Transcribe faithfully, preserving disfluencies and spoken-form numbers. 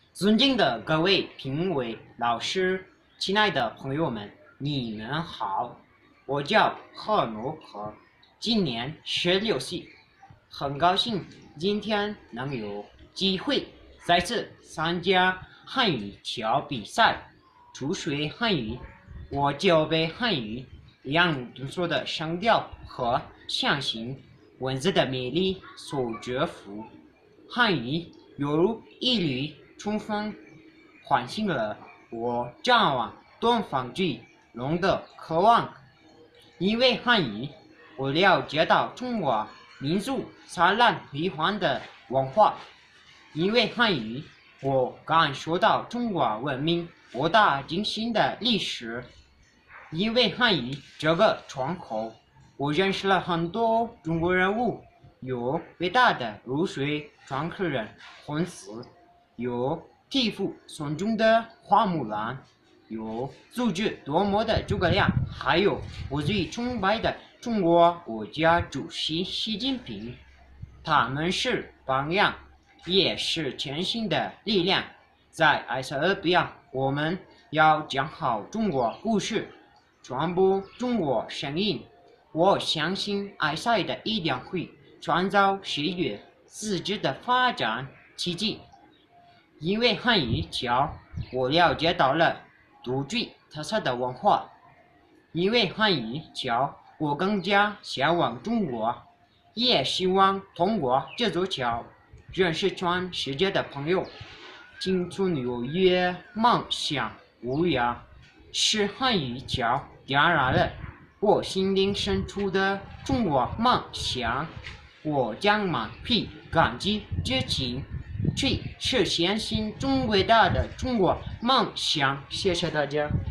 尊敬的各位评委老师，亲爱的朋友们，你们好，我叫贺罗和，今年十六岁，很高兴今天能有机会再次参加汉语桥比赛。初学汉语，我就被汉语两读书的声调和象形文字的魅力所折服。汉语犹如一缕春风，唤醒了我向往东方巨龙的渴望。因为汉语，我了解到中国民族灿烂辉煌的文化；因为汉语，我感受到中国文明博大精深的历史；因为汉语这个窗口，我认识了很多中国人物，有伟大的如水传口人孔子，有替父孙中的花木兰，有足智多谋的诸葛亮，还有我最崇拜的中国国家主席习近平。他们是榜样，也是前行的力量。在埃塞俄比亚，我们要讲好中国故事，传播中国声音。我相信埃塞的一定会创造世界自治的发展奇迹。因为汉语桥，我了解到了独具特色的文化；因为汉语桥，我更加向往中国，也希望通过这座桥认识全世界的朋友。青春有约，梦想无涯，是汉语桥点燃了我心灵深处的中国梦想。我将满腹感激之情去实现新中伟大的中国梦想。谢谢大家。